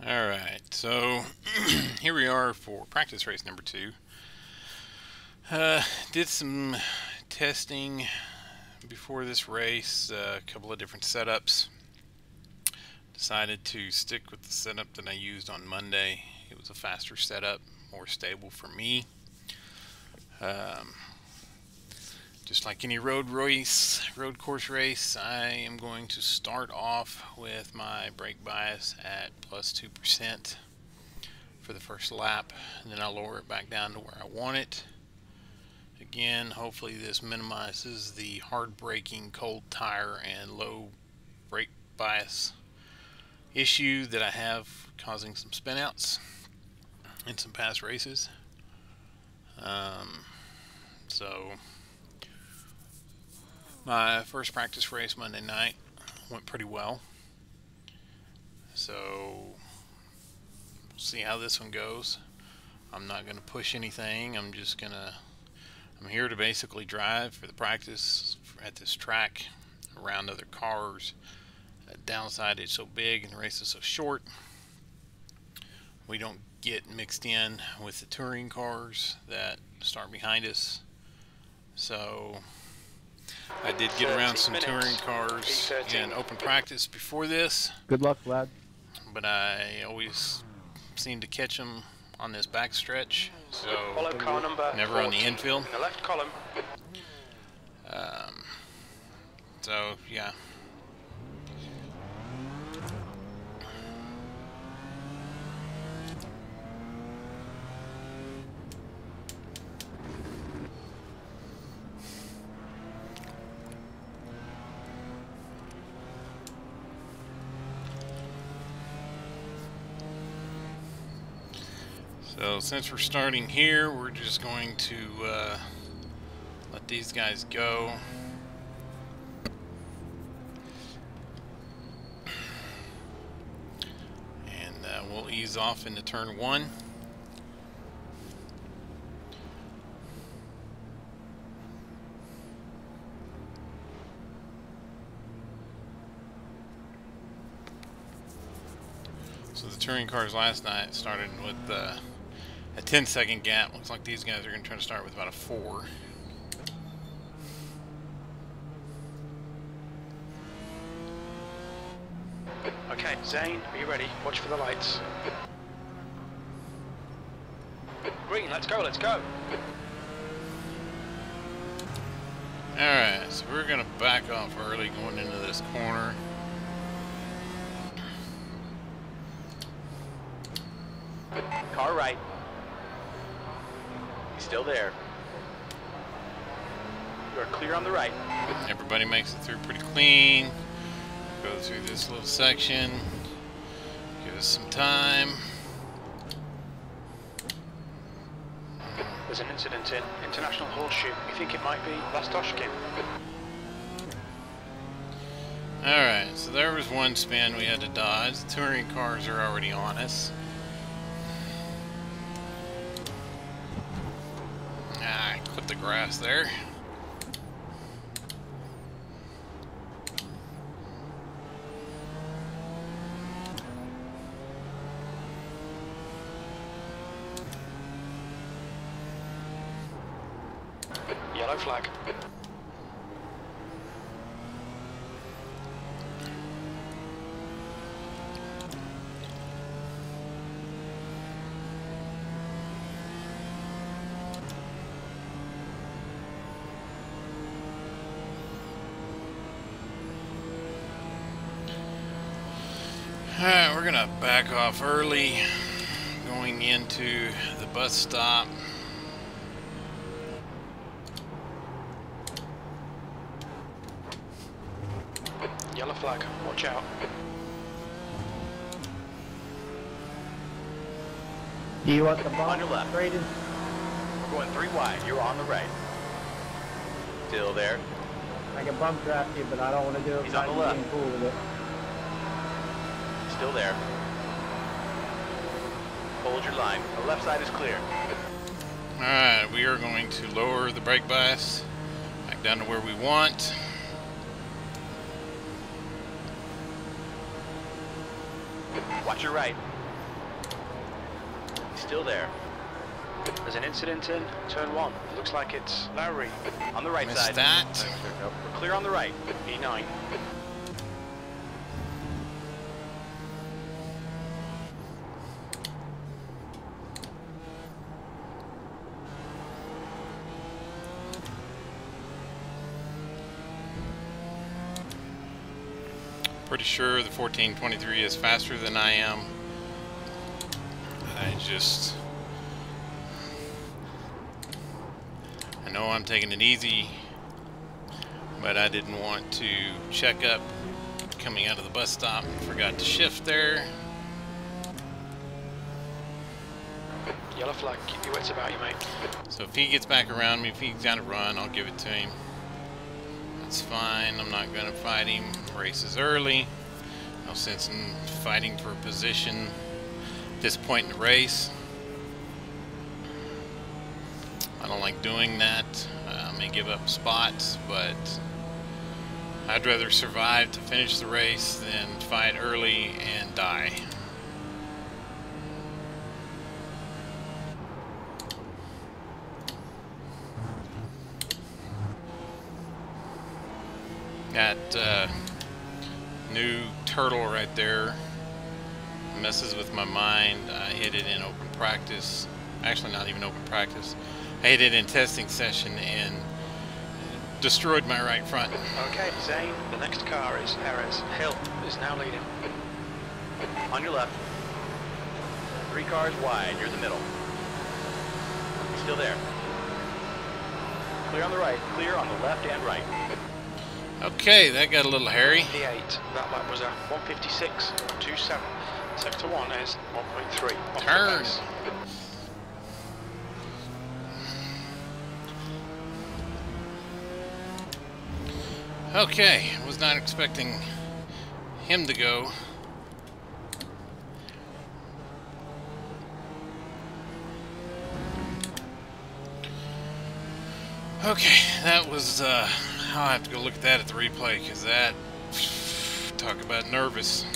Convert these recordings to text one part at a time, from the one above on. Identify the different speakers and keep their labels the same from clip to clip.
Speaker 1: Alright, so here we are for practice race number 2. Did some testing before this race, a couple of different setups. Decided to stick with the setup that I used on Monday. It was a faster setup, more stable for me. Just like any road course race, I am going to start off with my brake bias at plus 2% for the first lap, and then I'll lower it back down to where I want it. Again, hopefully this minimizes the hard braking, cold tire, and low brake bias issue that I have causing some spinouts in some past races. So my first practice race Monday night went pretty well, so we'll see how this one goes. I'm not going to push anything. I'm here to basically drive for the practice at this track around other cars. Downside, it's so big and the race is so short, we don't get mixed in with the touring cars that start behind us. So I did get around some touring cars in open practice before this.
Speaker 2: Good luck, lad.
Speaker 1: But I always seem to catch them on this back stretch, so never on the infield.
Speaker 3: The left column.
Speaker 1: So yeah. So since we're starting here, we're just going to let these guys go. And we'll ease off into turn 1. So the touring cars last night started with a 10-second gap. Looks like these guys are going to try to start with about a 4.
Speaker 3: Okay, Zane, are you ready? Watch for the lights. Green, let's go, let's go.
Speaker 1: Alright, so we're going to back off early going into this corner.
Speaker 3: Car right. He's still there. You are clear on the right.
Speaker 1: Everybody makes it through pretty clean. Go through this little section. Give us some time.
Speaker 3: There's an incident in International Horseshoe. We think it might be Lastoshkin.
Speaker 1: Alright, so there was one spin we had to dodge. The touring cars are already on us. I clipped the grass there.
Speaker 3: Yellow flag.
Speaker 1: Alright, we're gonna back off early, going into the bus stop.
Speaker 3: Yellow flag, watch out.
Speaker 2: Do you want the
Speaker 3: On
Speaker 2: bump
Speaker 3: your left.
Speaker 2: rated?
Speaker 3: We're going 3 wide, you're on the right. Still there.
Speaker 2: I can bump draft you, but I don't want to do it.
Speaker 3: He's on the
Speaker 2: without
Speaker 3: left.
Speaker 2: being cool with it.
Speaker 3: Still there. Hold your line. The left side is clear.
Speaker 1: Alright, we are going to lower the brake bias back down to where we want.
Speaker 3: Watch your right. Still there.
Speaker 4: There's an incident in turn 1. Looks like it's Lowry.
Speaker 3: On the right
Speaker 1: Missed
Speaker 3: side.
Speaker 1: that.
Speaker 3: We're clear on the right.
Speaker 4: E9.
Speaker 1: Pretty sure the 1423 is faster than I am. I know I'm taking it easy, but I didn't want to check up coming out of the bus stop. Forgot to shift there.
Speaker 4: Yellow flag, keep your wits about you, mate.
Speaker 1: So if he gets back around me, if he's got to run, I'll give it to him. That's fine. I'm not going to fight him. Race is early. No sense in fighting for a position at this point in the race. I don't like doing that. I may give up spots, but I'd rather survive to finish the race than fight early and die. That new turtle right there messes with my mind. I hit it in open practice. Actually, not even open practice. I hit it in testing session and destroyed my right front.
Speaker 4: Okay, Zane, the next car is Perez. Hill is now leading.
Speaker 3: On your left. 3 cars wide. You're the middle. Still there. Clear on the right. Clear on the left and right.
Speaker 1: Okay, that got a little hairy.
Speaker 4: P8, that lap was a 156.27. Sector 1 is 1.3.
Speaker 1: Turn. Okay, was not expecting him to go. Okay, that was, I'll have to go look at that at the replay, because that, talk about nervous.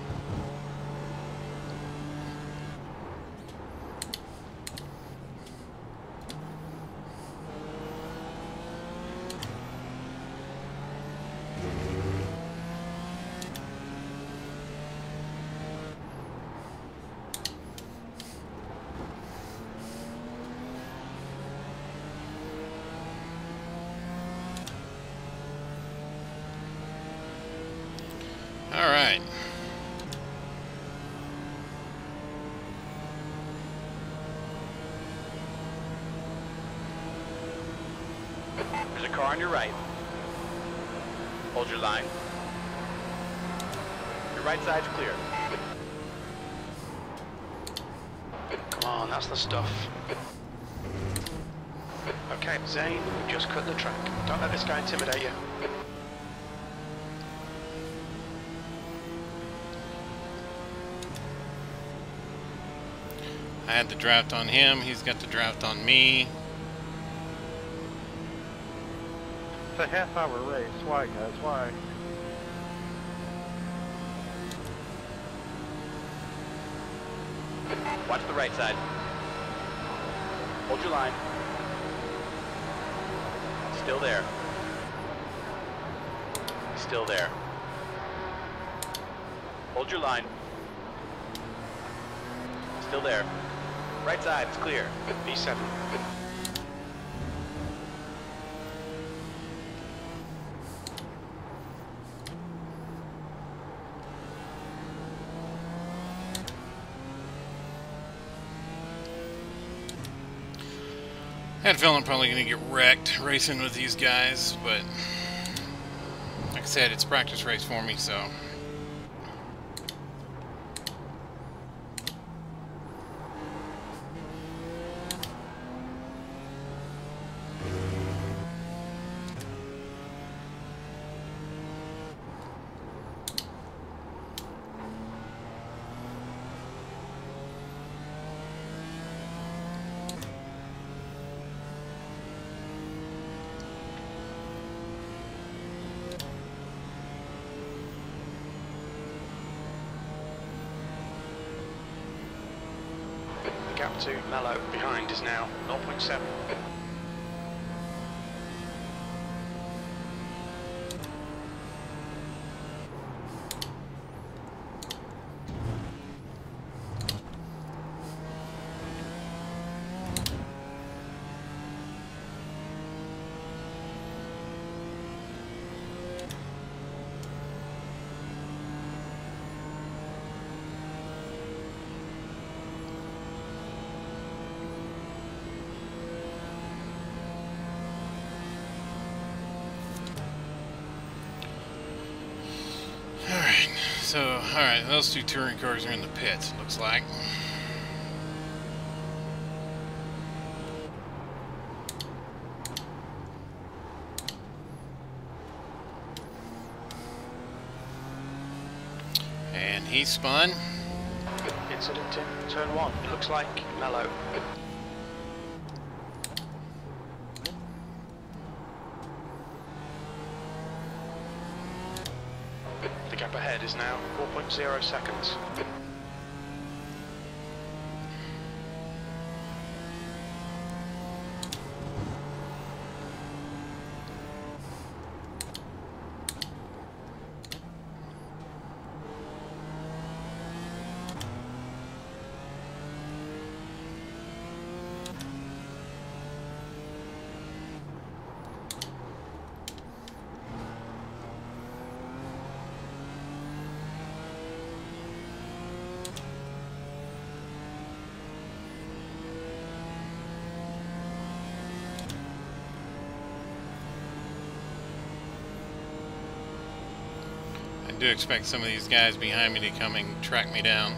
Speaker 1: All right.
Speaker 3: There's a car on your right. Hold your line. Your right side's clear.
Speaker 4: Come on, that's the stuff. Okay, Zane, we just cut the track. Don't let this guy intimidate you.
Speaker 1: I had the draft on him, he's got the draft on me.
Speaker 2: It's a half-hour race. Why, guys? Why?
Speaker 3: Watch the right side. Hold your line. Still there. Still there. Hold your line. Still there. Right side is clear.
Speaker 4: B7.
Speaker 1: I had a feeling I'm probably going to get wrecked racing with these guys, but like I said, it's a practice race for me, so.
Speaker 4: lap to Mello. Behind is now 0.7.
Speaker 1: So, alright, those two touring cars are in the pits, it looks like. And he spun.
Speaker 4: Incident in turn 1. It looks like Mello. The gap ahead is now 4.0 seconds.
Speaker 1: I do expect some of these guys behind me to come and track me down.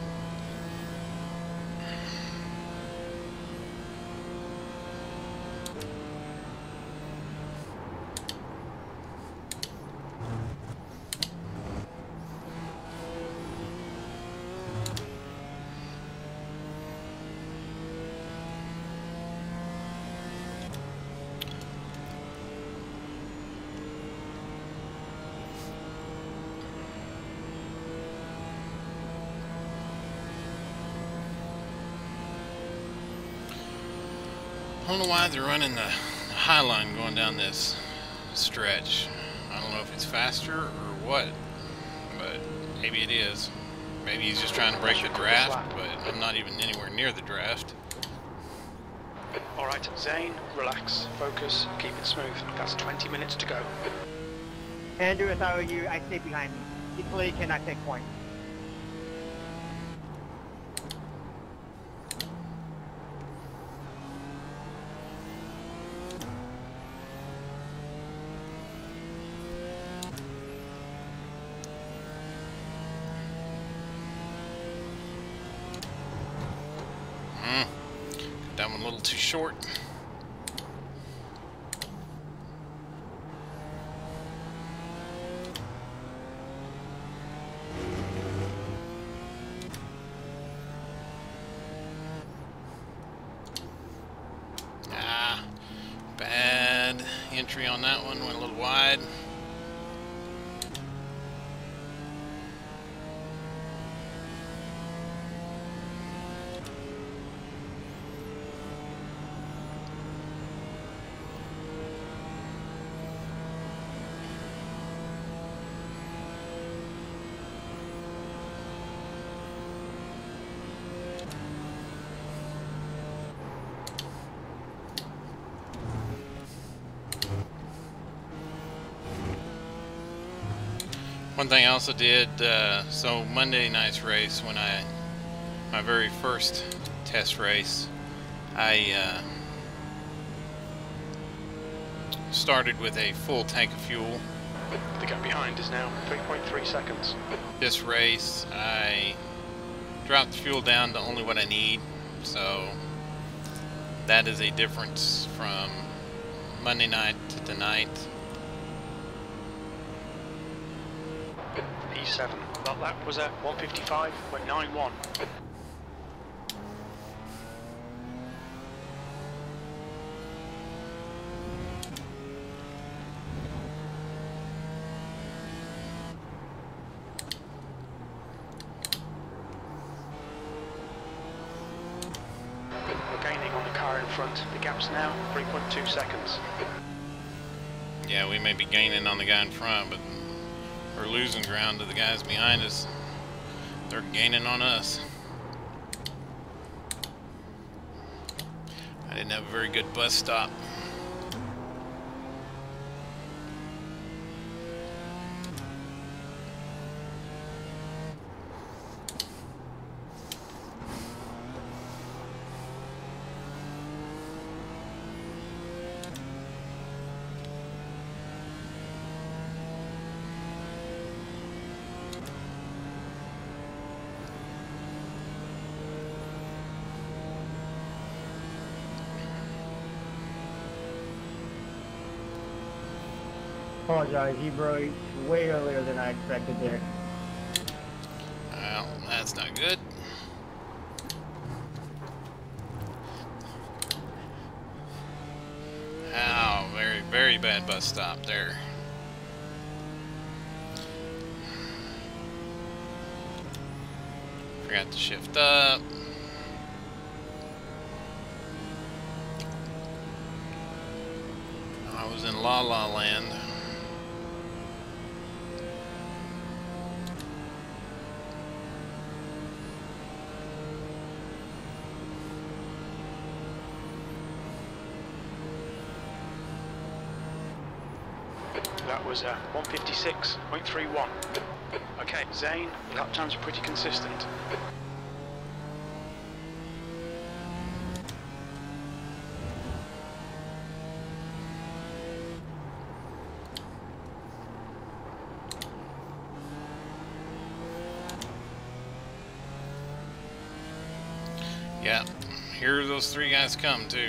Speaker 1: I don't know why they're running the high line going down this stretch. I don't know if it's faster or what, but maybe it is. Maybe he's just trying to break the draft, but I'm not even anywhere near the draft.
Speaker 4: Alright, Zane, relax, focus, keep it smooth. That's 20 minutes to go.
Speaker 5: Andrew, if I were you, I'd stay behind me. Italy cannot take point.
Speaker 1: That one a little too short. Bad entry on that one, went a little wide. One thing I also did, so Monday night's race, when my very first test race, I started with a full tank of fuel.
Speaker 4: The gap behind is now 3.3 seconds.
Speaker 1: This race, I dropped the fuel down to only what I need, so that is a difference from Monday night to tonight.
Speaker 4: E7. That lap was at 155.91. front. The gap's now 3.2 seconds.
Speaker 1: Yeah, we may be gaining on the guy in front, but we're losing ground to the guys behind us. They're gaining on us. I didn't have a very good bus stop.
Speaker 5: Apologize, you broke way earlier than I expected there.
Speaker 1: Well, that's not good. Ow, very, very bad bus stop there. Forgot to shift up. I was in La La Land.
Speaker 4: That was 156.31. Okay, Zane, lap times are pretty consistent.
Speaker 1: Yeah, here those three guys come too.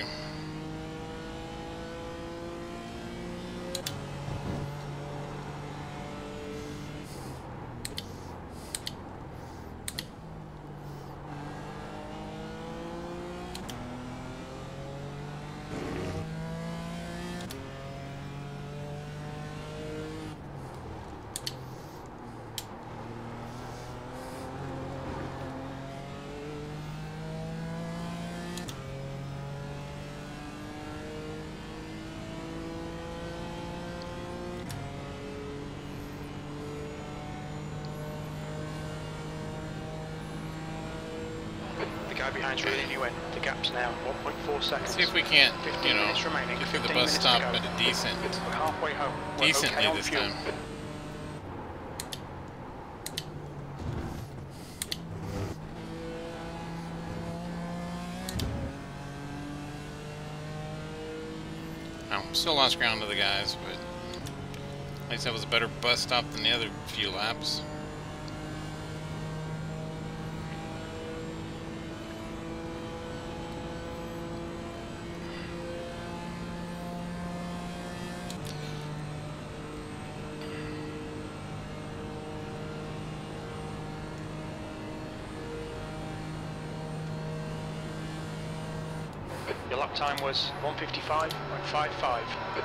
Speaker 4: The guy behind's reeling you in. The gap's now 1.4 seconds.
Speaker 1: See if we can't,
Speaker 4: 15
Speaker 1: you know,
Speaker 4: minutes remaining.
Speaker 1: get through the
Speaker 4: 15
Speaker 1: bus
Speaker 4: minutes to
Speaker 1: stop
Speaker 4: go.
Speaker 1: at a decent,
Speaker 4: We're halfway home. We're
Speaker 1: decently
Speaker 4: okay on
Speaker 1: this
Speaker 4: fuel.
Speaker 1: time. Oh, still lost ground to the guys, but at least that was a better bus stop than the other few laps.
Speaker 4: Your lap time was 155.55.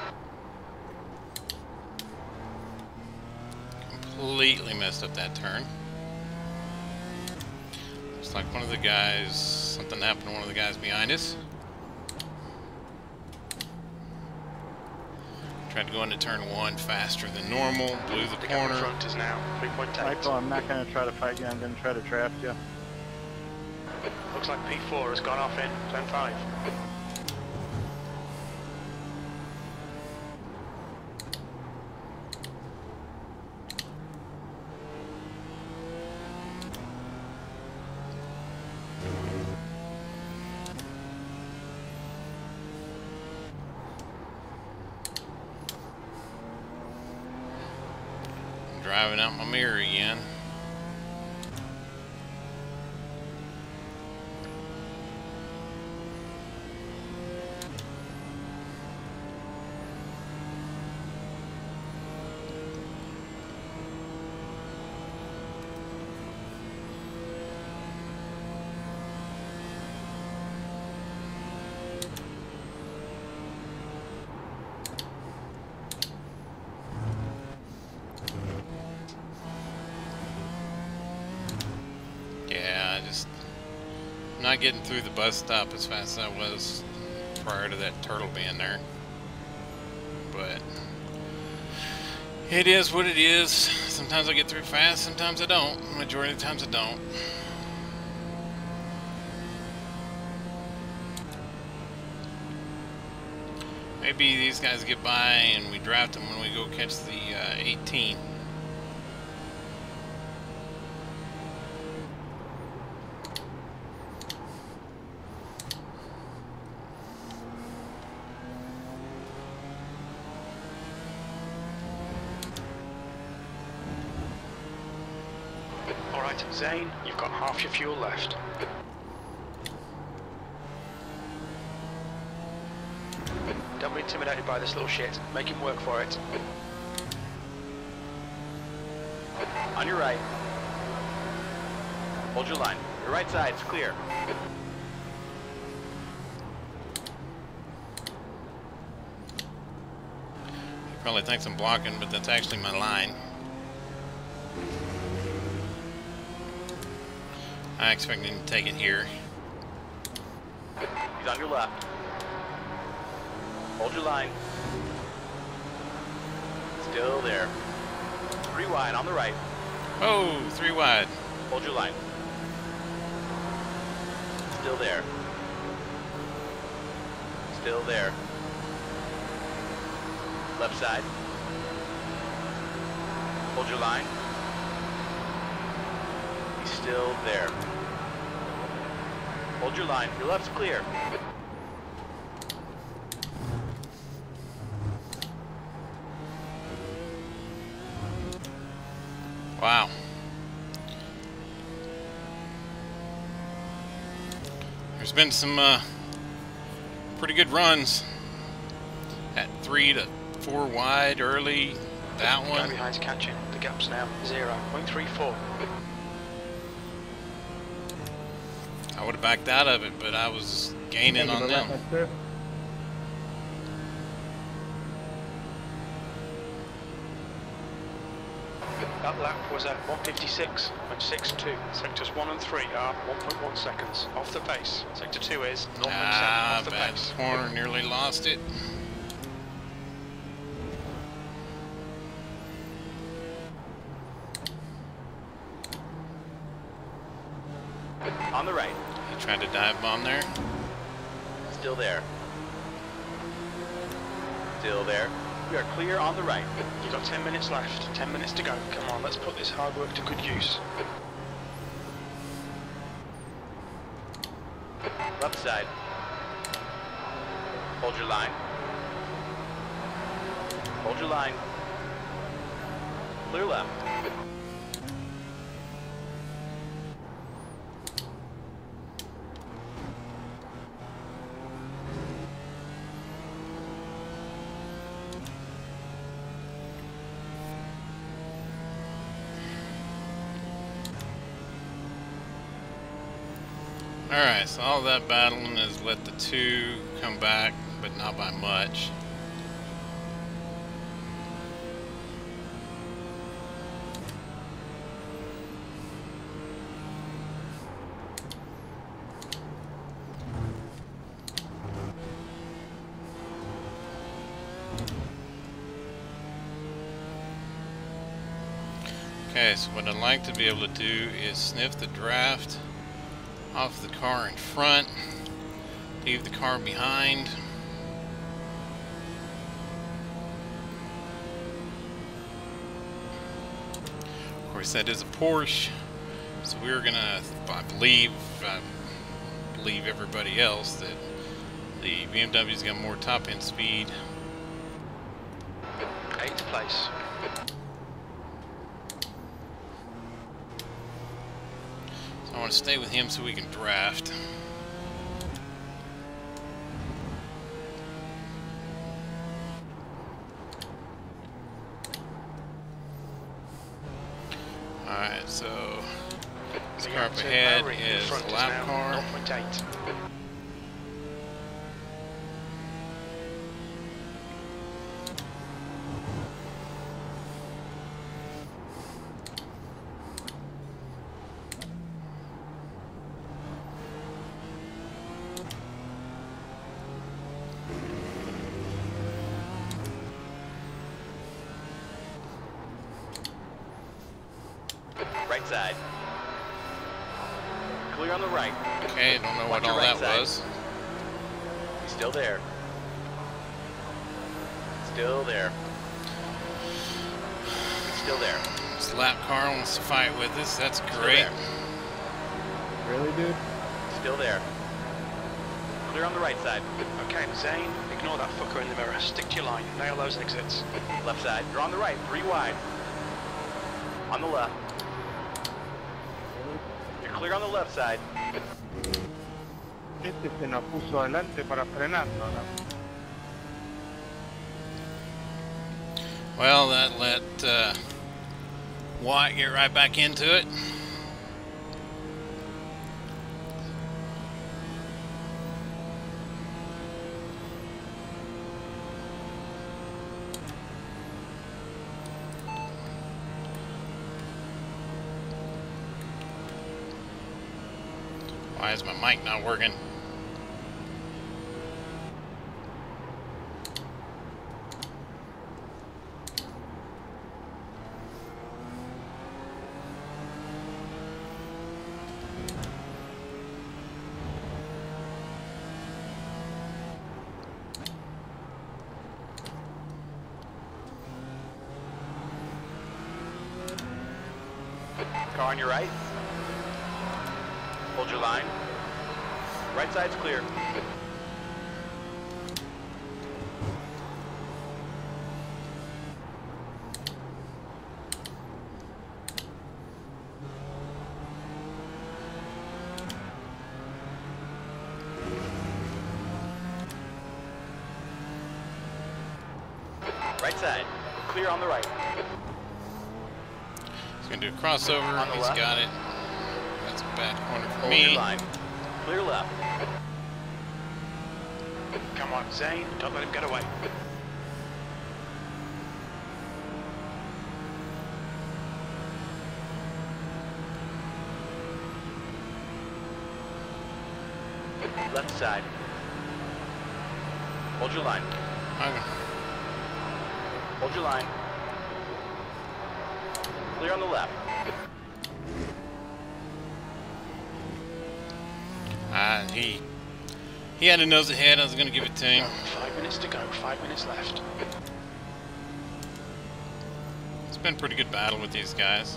Speaker 1: Completely messed up that turn. Looks like one of the guys, something happened to one of the guys behind us. Tried to go into turn one faster than normal, blew the
Speaker 4: The gap in
Speaker 1: corner.
Speaker 4: front is now 3.8.
Speaker 2: Michael, I'm not going to try to fight you. I'm going to try to draft you.
Speaker 4: Looks like P4 has gone off in turn 5.
Speaker 1: Driving out my mirror again. Yeah, I just not getting through the bus stop as fast as I was prior to that turtle being there. But it is what it is. Sometimes I get through fast, sometimes I don't. Majority of the times I don't. Maybe these guys get by and we draft them when we go catch the 18.
Speaker 4: Alright, Zane, you've got half your fuel left. Don't be intimidated by this little shit. Make him work for it.
Speaker 3: On your right. Hold your line. Your right side's clear.
Speaker 1: He probably thinks I'm blocking, but that's actually my line. I expect him to take it here.
Speaker 3: He's on your left. Hold your line. Still there. 3 wide on the right.
Speaker 1: Oh, 3 wide.
Speaker 3: Hold your line. Still there. Still there. Left side. Hold your line. He's still there. Hold your line. Your left's clear.
Speaker 1: Wow. There's been some pretty good runs at 3 to 4 wide early. That
Speaker 4: Guy
Speaker 1: one.
Speaker 4: behind's catching. The gap's now 0.34.
Speaker 1: I would have backed out of it, but I was gaining on them.
Speaker 4: That lap was at 156.62. Sectors 1 and 3 are 1.1 seconds off the pace. Sector 2 is 0.7 off the
Speaker 1: Bad
Speaker 4: pace.
Speaker 1: corner, nearly lost it.
Speaker 3: On the right.
Speaker 1: He tried to dive bomb there.
Speaker 3: Still there. Still there. We are clear on the right.
Speaker 4: You've got 10 minutes left. 10 minutes to go. Come on, let's put this hard work to good use.
Speaker 3: Left side. Hold your line. Hold your line. Clear left.
Speaker 1: Alright, so all that battling has let the 2 come back, but not by much. Okay, so what I'd like to be able to do is sniff the draft off the car in front, leave the car behind. Of course, that is a Porsche, so we're gonna, I believe everybody else that the BMW's got more top end speed.
Speaker 4: 8th place.
Speaker 1: I want to stay with him so we can draft. Alright, so this car up ahead is a lap car.
Speaker 4: 0.8.
Speaker 3: side. Clear on the right.
Speaker 1: Okay, don't know what
Speaker 3: Watch your
Speaker 1: all
Speaker 3: right
Speaker 1: that
Speaker 3: side.
Speaker 1: was.
Speaker 3: He's still there. Still there. He's still there.
Speaker 1: This lap car wants to fight with us. That's
Speaker 3: Still
Speaker 1: great.
Speaker 3: there.
Speaker 2: Really, dude?
Speaker 3: Still there. Clear on the right side.
Speaker 4: Okay, Zane, ignore that fucker in the mirror. Stick to your line. Nail those exits.
Speaker 3: Left side. You're on the right. 3 wide. On the left. You're clear on the left side.
Speaker 2: Este se nos puso adelante para frenarnos, ¿no?
Speaker 1: Well, that let Watt get right back into it. Why is my mic not working?
Speaker 3: Car on your right. Hold your line. Right side's clear. Right side. Clear on the right.
Speaker 1: He's gonna do a crossover.
Speaker 3: On the
Speaker 1: He's
Speaker 3: left.
Speaker 1: got it. That's a bad corner for
Speaker 3: Hold your
Speaker 1: me.
Speaker 3: line. Clear left.
Speaker 4: Come on, Zane, don't let him get away.
Speaker 3: Left side. Hold your line.
Speaker 1: Okay.
Speaker 3: Hold your line. Clear on the left.
Speaker 1: He had a nose ahead. I was gonna give it to him.
Speaker 4: 5 minutes to go, 5 minutes left.
Speaker 1: It's been a pretty good battle with these guys.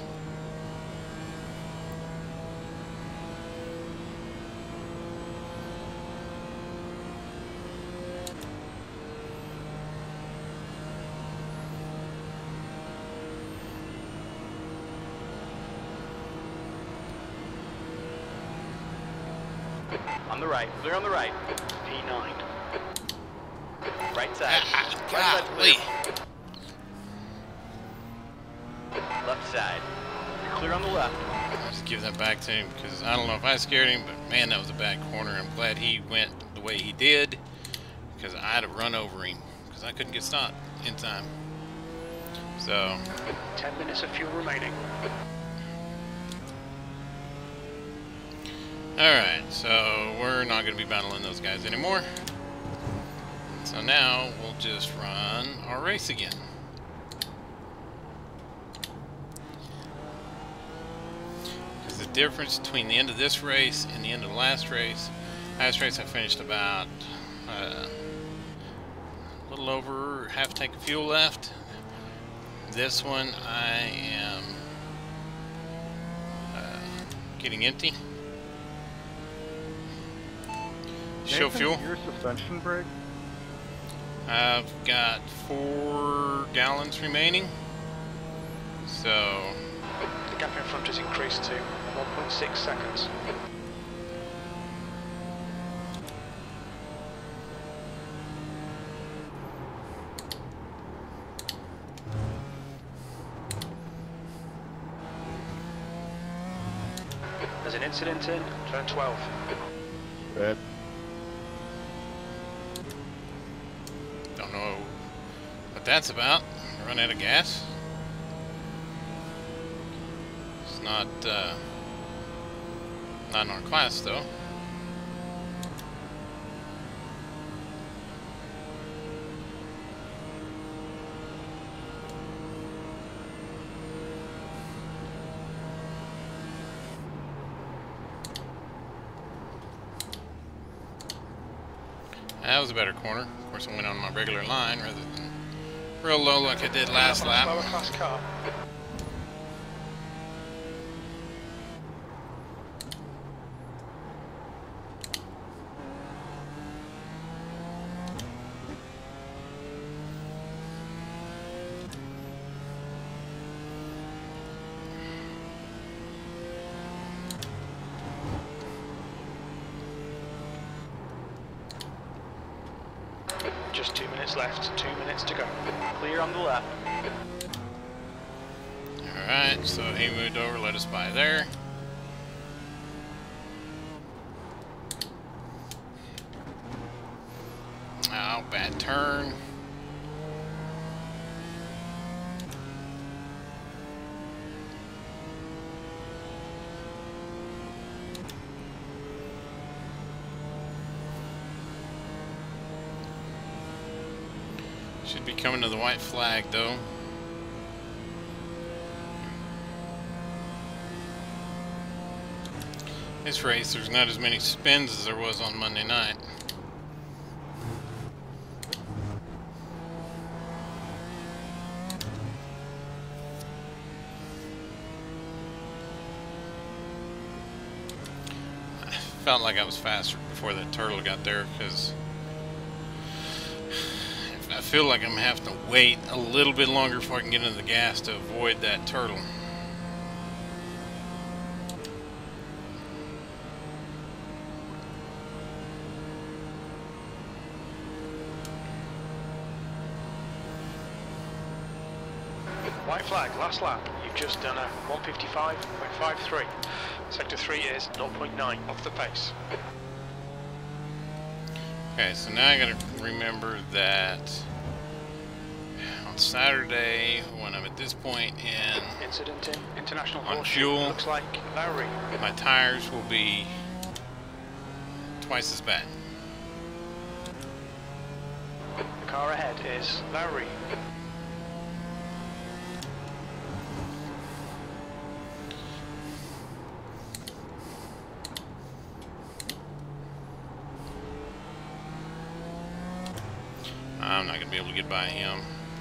Speaker 3: On the right. Clear on the right.
Speaker 4: P9.
Speaker 3: Right side. Right side's
Speaker 1: Golly.
Speaker 3: clear. Left side. You're clear on the left.
Speaker 1: I'll just give that back to him because I don't know if I scared him, but man, that was a bad corner. I'm glad he went the way he did because I'd have run over him because I couldn't get stopped in time. So,
Speaker 4: 10 minutes of fuel remaining.
Speaker 1: alright, so we're not going to be battling those guys anymore. So now we'll just run our race again. Because the difference between the end of this race and the end of the last race I finished about a little over half a tank of fuel left. This one I am getting empty. Show
Speaker 2: Nathan,
Speaker 1: fuel.
Speaker 2: Your suspension brake?
Speaker 1: I've got 4 gallons remaining. So
Speaker 4: The gap in front has increased to 1.6 seconds. There's an incident in turn 12.
Speaker 2: Red.
Speaker 1: don't know what that's about. Run out of gas. It's not in our class though. That was a better corner. Of course, I went on my regular line rather than real low like I did last lap.
Speaker 4: Slower class car. Just 2 minutes left, 2 minutes to go.
Speaker 3: Clear on the left.
Speaker 1: Alright, so he moved over, let us by there. Oh, bad turn. Should be coming to the white flag though. This race, there's not as many spins as there was on Monday night. I felt like I was faster before that turtle got there because I feel like I'm gonna have to wait a little bit longer before I can get into the gas to avoid that turtle.
Speaker 4: White flag, last lap. You've just done a 155.53. Sector 3 is 0.9 off the pace.
Speaker 1: Okay, so now I gotta remember that on Saturday, when I'm at this point in
Speaker 4: Incident in International
Speaker 1: on
Speaker 4: Horseshoe.
Speaker 1: fuel,
Speaker 4: Looks like Lowry.
Speaker 1: my tires will be twice as bad.
Speaker 4: The car ahead is Lowry.
Speaker 1: I'm not gonna be able to get by him.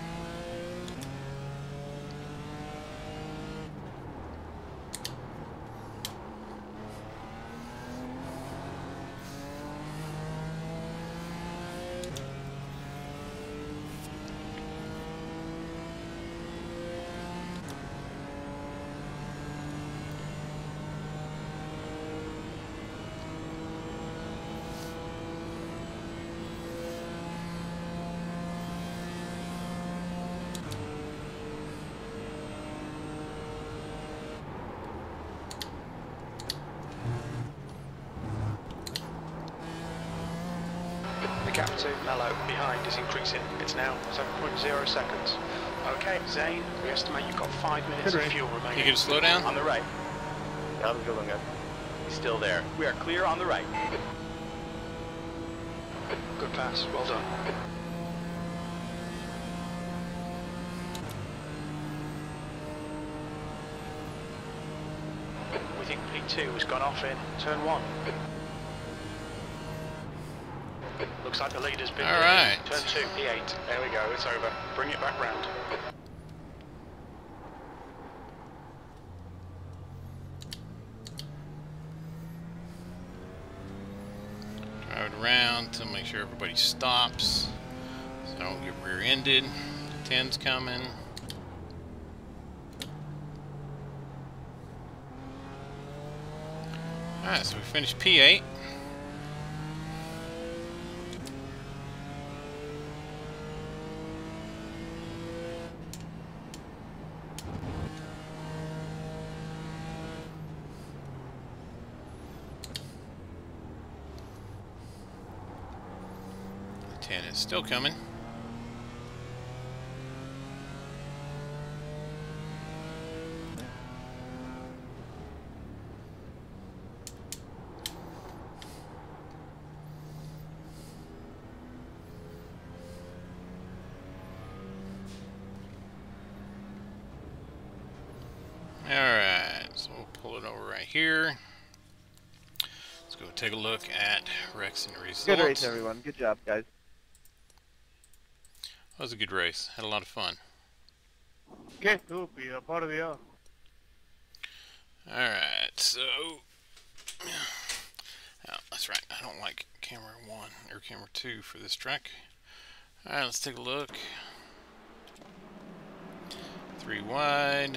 Speaker 4: The gap to Mello behind is increasing. It's now 7.0 seconds. Okay, Zane, we estimate you've got 5 minutes of fuel remaining.
Speaker 1: You can slow down?
Speaker 3: On the right.
Speaker 2: Yeah, I'm feeling good.
Speaker 3: He's still there. We are clear on the right.
Speaker 4: Good pass, well done. We think P2 has gone off in turn 1. Looks like the leader's been
Speaker 1: All right.
Speaker 4: Turn 2, P8. There we go, it's over. Bring it back round.
Speaker 1: Drive it around to make sure everybody stops so I don't get rear-ended. 10's coming. Alright, so we finished P8. The 10 is still coming. Alright, so we'll pull it over right here. Let's go take a look at Rex and results.
Speaker 2: Good race, everyone. Good job, guys.
Speaker 1: That was a good race. Had a lot of fun.
Speaker 2: Okay, cool. Be a part of the
Speaker 1: Alright, so... Oh, that's right. I don't like camera 1 or camera 2 for this track. Alright, let's take a look. 3 wide.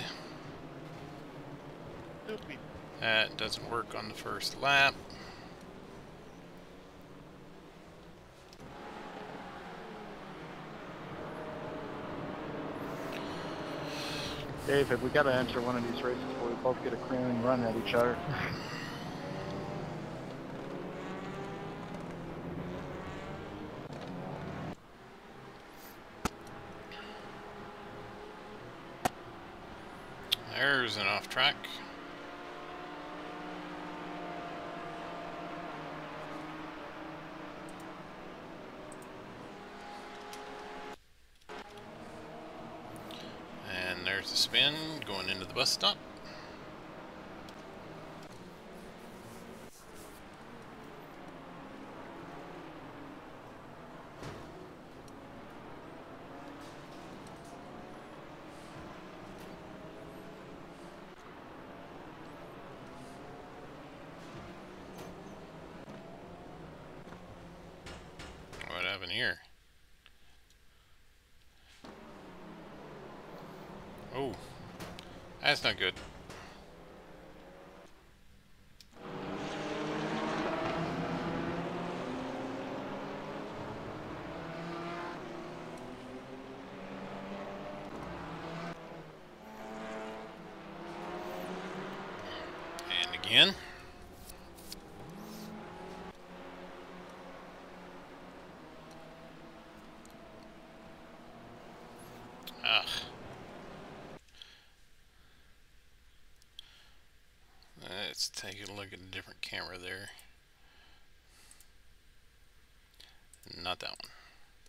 Speaker 1: That doesn't work on the first lap.
Speaker 2: David, we got to enter one of these races where we both get a crowning run at each other.
Speaker 1: There's an off track. And there's the spin going into the bus stop. What happened here? Oh, that's not good. And again. Ugh. Let's take a look at a different camera there. Not that one.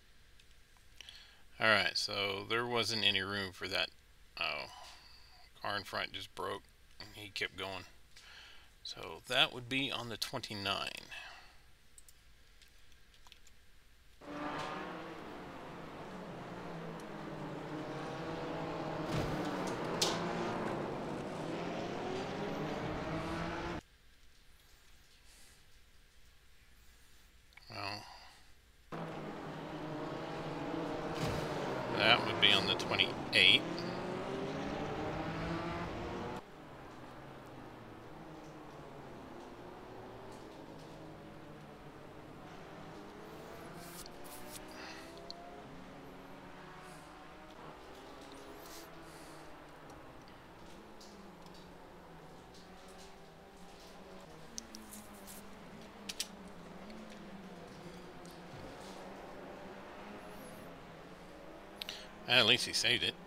Speaker 1: Alright, so there wasn't any room for that. Oh, car in front just broke and he kept going. So that would be on the 29. Well, that would be on the 28. At least he saved it.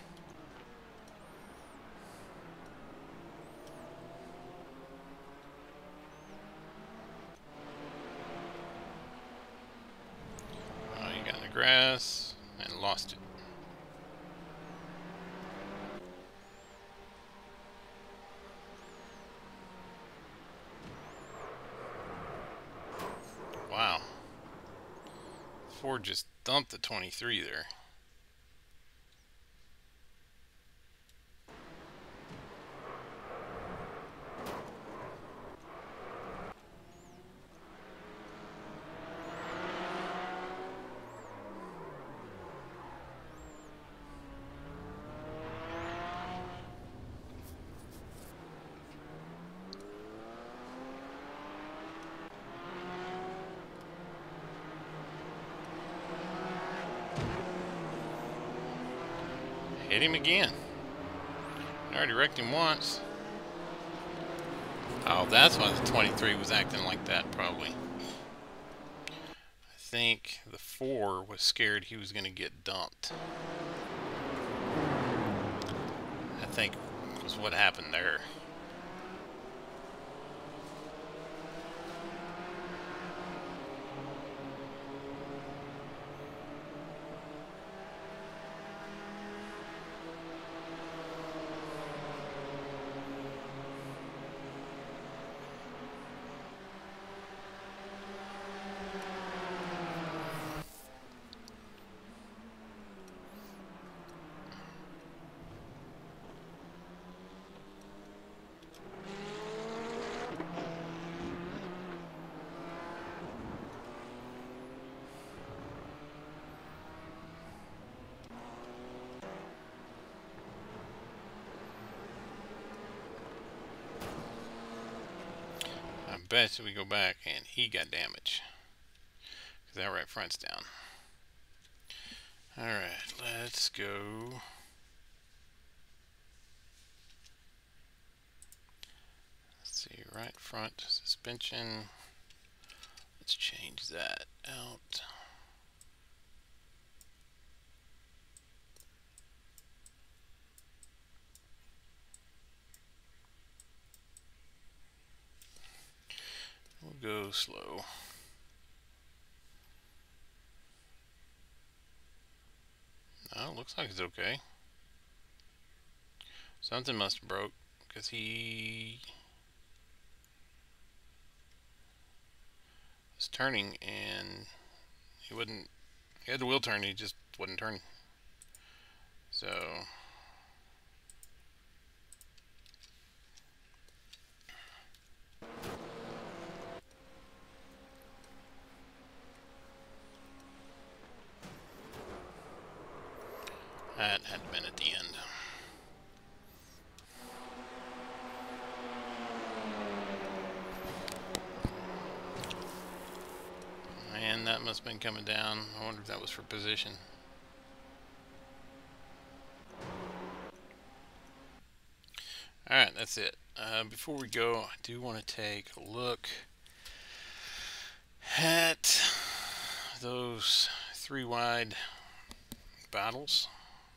Speaker 1: Oh, he got in the grass and lost it. Wow. Ford just dumped the 23 there. Hit him again. I already wrecked him once. Oh, that's why the 23 was acting like that, probably. I think the 4 was scared he was going to get dumped. I think was what happened there. bet we go back and he got damage. Because that right front's down. Alright, let's go. Let's see, right front suspension. Let's change that out. We'll go slow. Oh, looks like it's okay. Something must have broke because he was turning and he had the wheel turn, he just wouldn't turn. So that had been at the end. And that must have been coming down. I wonder if that was for position. Alright, that's it. Before we go, I do want to take a look at those 3 wide battles.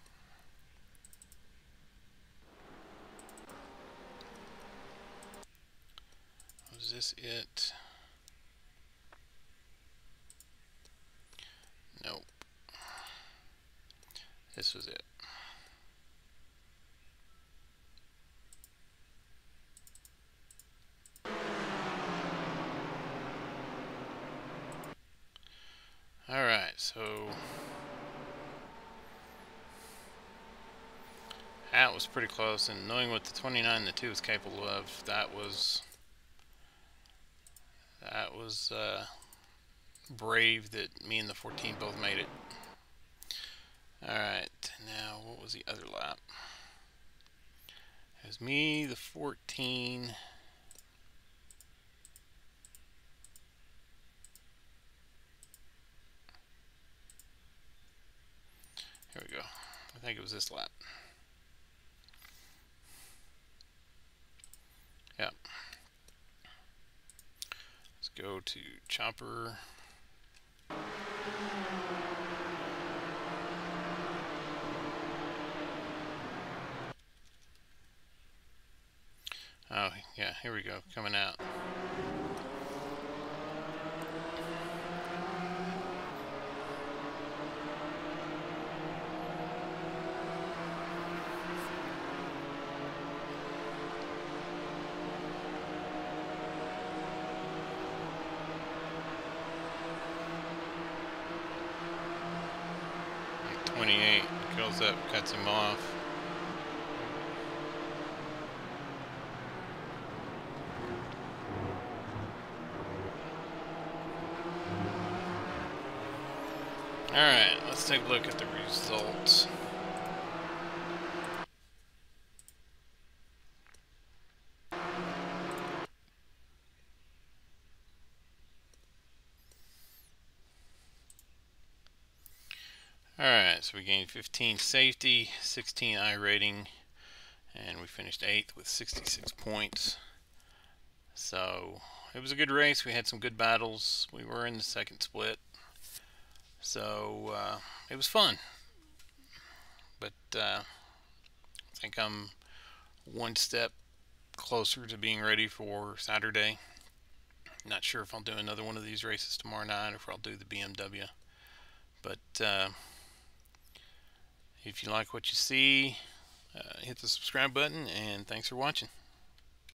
Speaker 1: Was this it? Nope. This was it. Alright, so that was pretty close, and knowing what the 29 and the 2 was capable of, that was brave that me and the 14 both made it. Alright, now what was the other lap? It was me, the 14. Here we go. I think it was this lap. Yep. Let's go to chopper. Oh, yeah, here we go, coming out. Like 28 goes up, cuts him off. Alright, let's take a look at the results. Alright, so we gained 15 safety, 16 I rating, and we finished 8th with 66 points. So, it was a good race. We had some good battles. We were in the second split. So, it was fun. But, I think I'm one step closer to being ready for Saturday. Not sure if I'll do another one of these races tomorrow night or if I'll do the BMW. But, if you like what you see, hit the subscribe button, and thanks for watching.